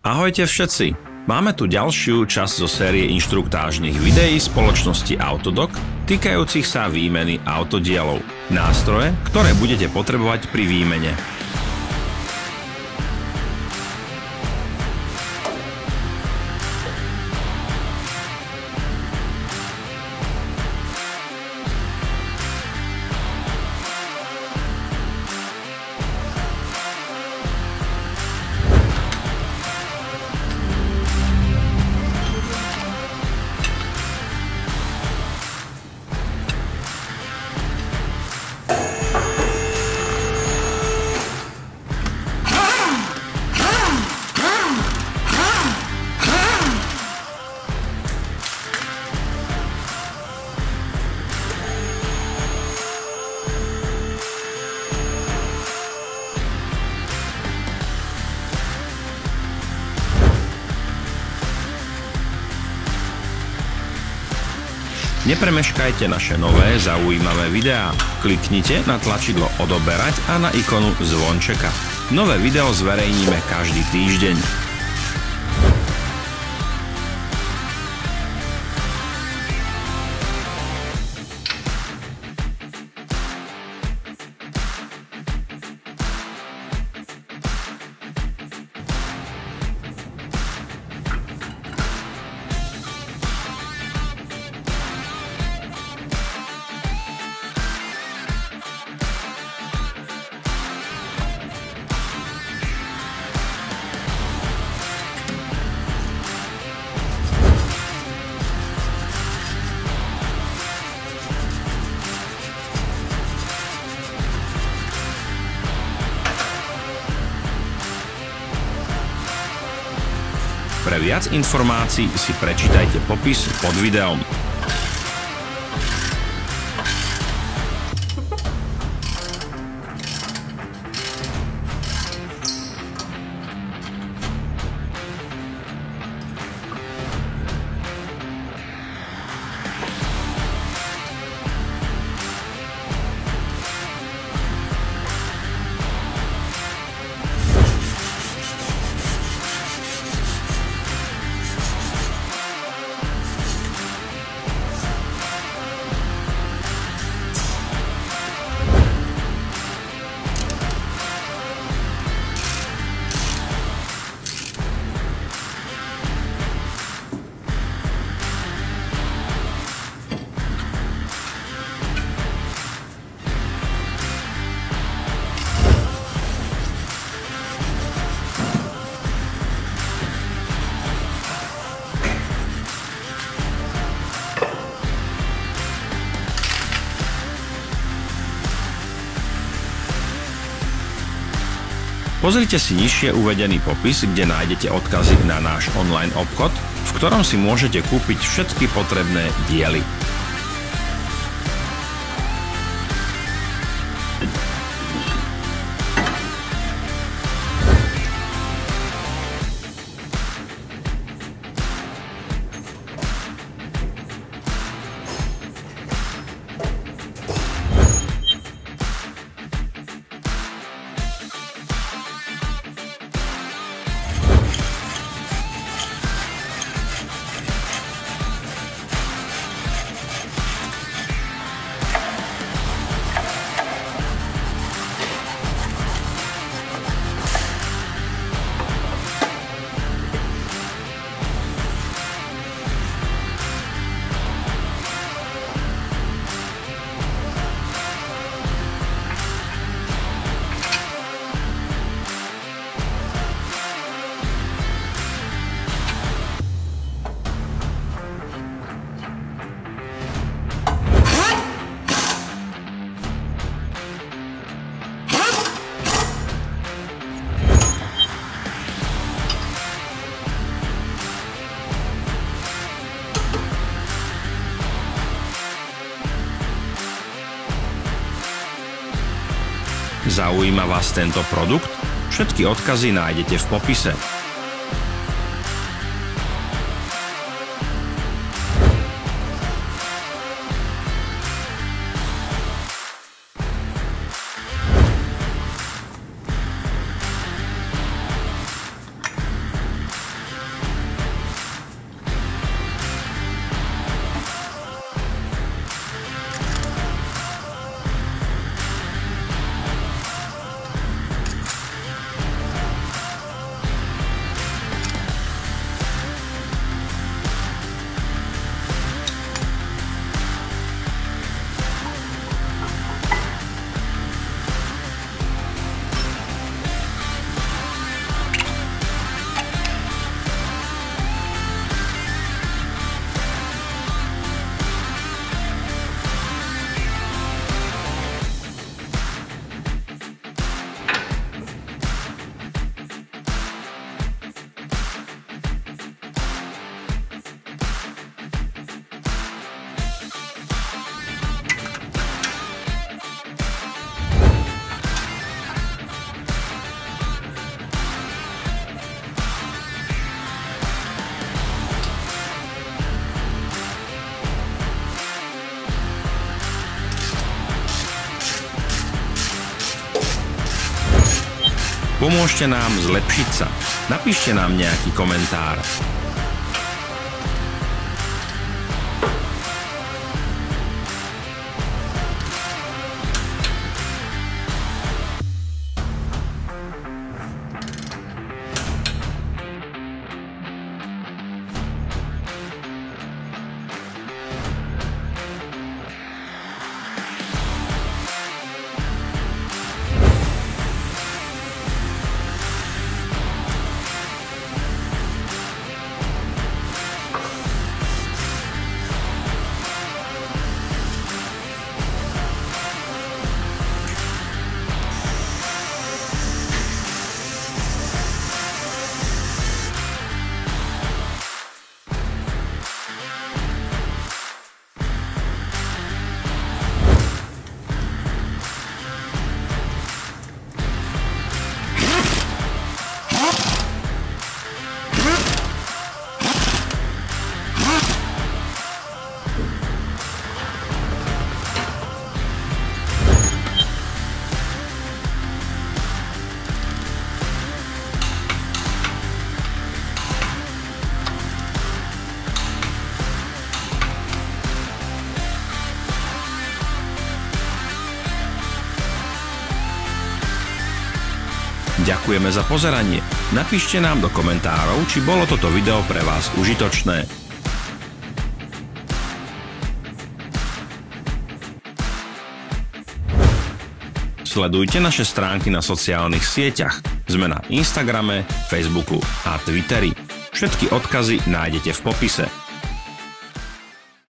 Ahojte všetci! Máme tu ďalšiu časť zo série inštruktážnych videí spoločnosti Autodoc týkajúcich sa výmeny autodielov. Nástroje, ktoré budete potrebovať pri výmene. Nepremeškajte naše nové zaujímavé videá. Kliknite na tlačidlo odoberať a na ikonu zvončeka. Nové video zverejníme každý týždeň. Pre viac informácií si prečítajte popis pod videom. Pozrite si nižšie uvedený popis, kde nájdete odkazy na náš online obchod, v ktorom si môžete kúpiť všetky potrebné diely. Zaujíma vás tento produkt? Všetky odkazy nájdete v popise. Pomôžte nám zlepšiť sa. Napíšte nám nejaký komentár. Ďakujeme za pozeranie. Napíšte nám do komentárov, či bolo toto video pre vás užitočné. Sledujte naše stránky na sociálnych sieťach. Sme na Instagrame, Facebooku a Twitteri. Všetky odkazy nájdete v popise.